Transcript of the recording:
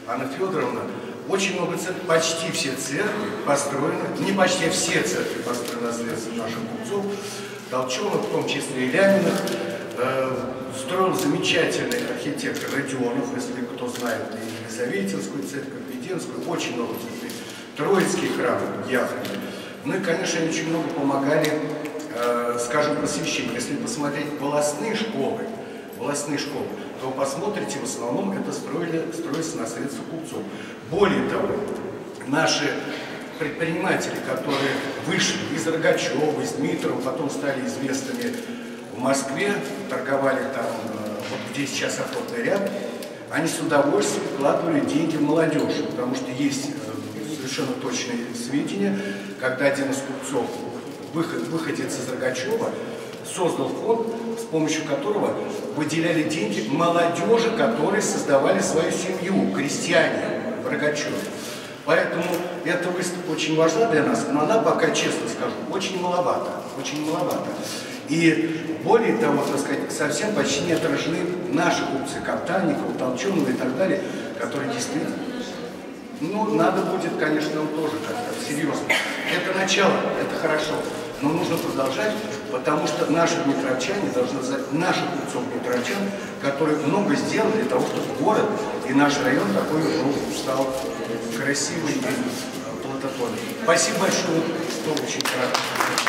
Анна Федоровна, очень много церквей, почти все церкви построены, не почти, а все церкви построены наследством наших купцов, Толченых, в том числе и Ляниных. Строил замечательный архитектор Родионов, если кто знает, и Елизаветинскую церковь, Веденскую, очень много церквей, Троицкий храм, Яхонтов. Ну и, конечно, они очень много помогали, скажем, просвещению. Если посмотреть волостные школы, то посмотрите, в основном это строится на средства купцов. Более того, наши предприниматели, которые вышли из Рогачева, из Дмитрова, потом стали известными в Москве, торговали там, вот где сейчас охотный ряд, они с удовольствием вкладывали деньги в молодежь, потому что есть совершенно точные сведения, когда один из купцов, выходец из Рогачева, создал фонд, с помощью которого выделяли деньги молодежи, которые создавали свою семью, крестьяне в Рогачеве. Поэтому эта выставка очень важна для нас, но она пока, честно скажу, очень маловато, очень маловато. И более того, так сказать, совсем почти не отражены наши купцы, Коптанников, Толченого и так далее, которые действительно, ну, надо будет, конечно, тоже как-то серьезно. Это начало, это хорошо, но нужно продолжать, потому что наши дмитровчане должны знать, наших купцов дмитровчан, которые много сделали для того, чтобы город и наш район такой, ну, стал красивый и плодотворный. Спасибо большое, что очень кратко.